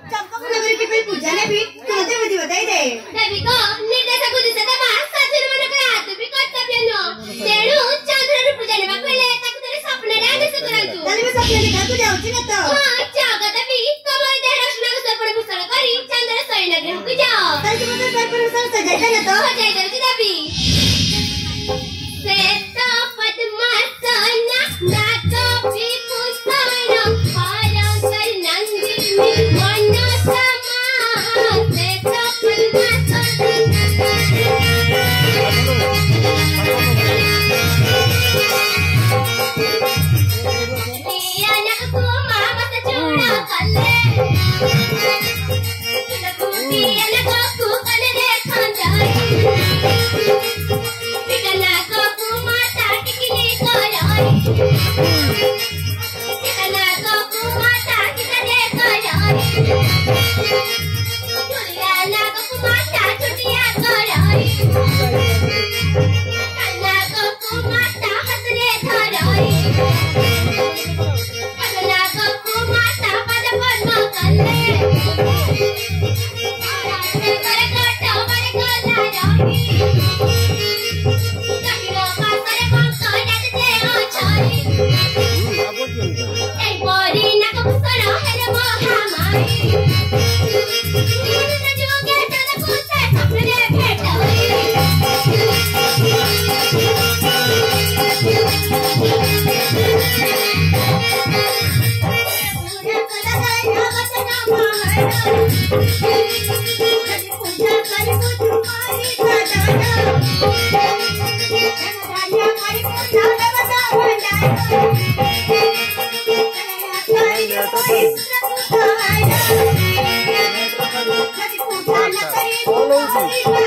चंपक नगरी की कोई पूजा ने भी तुमसे मुझे बताई दे देवी को निर्देशक को दिशा दबा साधु मन का हाथ भी कर्तव्य न तेणु चंद्र रू पूजा ने बाकले ताकु तेरे सपने डांग से करंतु ताले में सपने देखा तू जाउची न तो हां जागा देवी कमल दे रक्षण को सपने भूषण करी चंद्र सोई लगे हो जाओ ताले के मतलब पर भूषण सजाई न तो सजाई देवी देवी सेता पद्मासना नाको भी पुष्पण पारा कर नंदिनी मनसा सेता Follow